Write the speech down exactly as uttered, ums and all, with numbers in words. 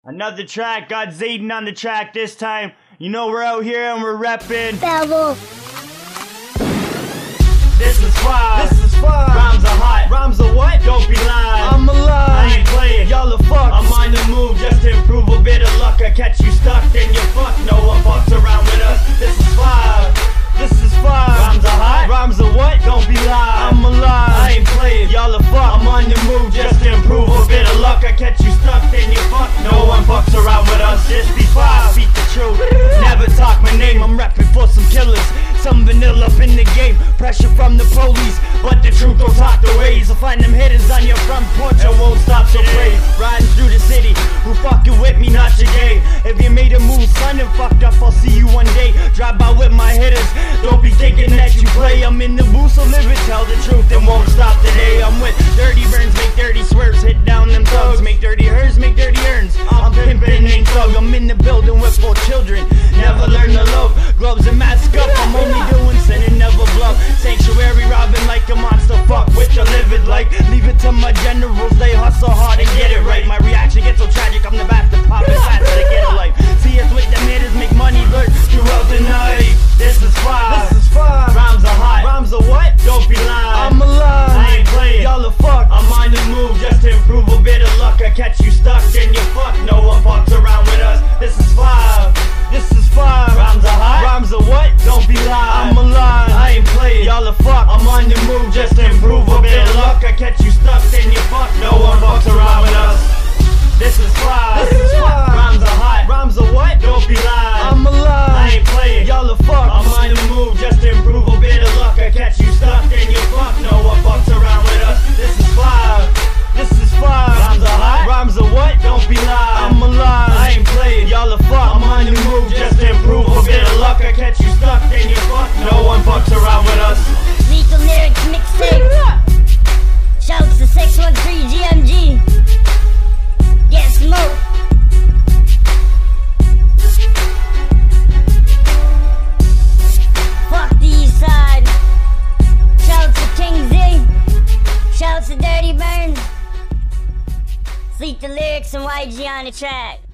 Another track, got Zayden on the track this time. You know we're out here and we're reppin'. Bevel. This is fire. This is fire. Rhymes are hot. Rhymes are what? Don't be lying. I'm alive. I ain't playing. Y'all are fucked. I'm on the move just to improve a bit of luck. I catch you stuck, then you fuck. No one fucks around with us. This is fire. This is fire. Rhymes are hot. Rhymes are what? Don't be lying. I'm alive. I ain't playing. Y'all are fucked. I'm on the move just to improve a bit of luck. I catch you stuck, then you fuck. No one fucks around with us. Just be fire. Speak the truth. Never talk my name. I'm reppin' for some killers. Some vanilla up in the game. Pressure from the police, but the truth don't talk the ways. I'll find them hitters on your front porch. I won't stop to pray. Riding through the city. Who fucking with me? Not your gay. If you made a move, son, and fucked up, I'll see you one day. Drive by with my hitters. Don't be thinking that you play. I'm in the booth, so live it. Tell the truth and won't stop today. I'm with dirty burns, make dirty swerves. Hit down them thugs, make dirty hers, make dirty earns. I'm pimpin', ain't thug. I'm in the building with four children. Never learn to love. Gloves and mask up. I'm only doing sin and never bluff. Sanctuary robbing like a monster. Fuck with the livid like. Leave it to my generals. They hustle hard and get it right. My reaction gets so tragic. I'm the bastard popping fast to get a life. See us with them hitters, make money lurk throughout the night. This is fire. This is fire. Rhymes are hot. Rhymes are what? Don't be lying. I'm alive. I ain't playing. Y'all are fucked. I'm on the move just to improve a bit of luck. I catch you stuck, then you fuck. No one fucks around with us. This is fire. This is fire. Rhymes are hot. Rhymes are what? Don't be lying. I'm alive. I ain't playing. Y'all are fucked. I'm on the move just to improve a bit of luck. I catch you stuck, then you fuck. No one fucks around with us. This is fire. This is fire. Rhymes are hot. Rhymes are what? Don't be lying. I'm alive. I ain't playing. Y'all are fucked. I'm on the move just to improve a bit of luck. I catch you stuck, then you fuck. No one fucks around with us. This is fire. This is fire. Rhymes are hot. Rhymes are what? Don't be lying. I'm alive. I ain't playing. Y'all are fucked. I'm on the move just to improve a bit of luck. I catch you stuck, then you fuck. No one fucks around with us. Lethal Lyrics mixtape. Shouts to six one three G M G. Get smoked. Fuck the east side. Shouts to King Z. Shouts to Dirty Burns. Lethal Lyrics and Y G on the track.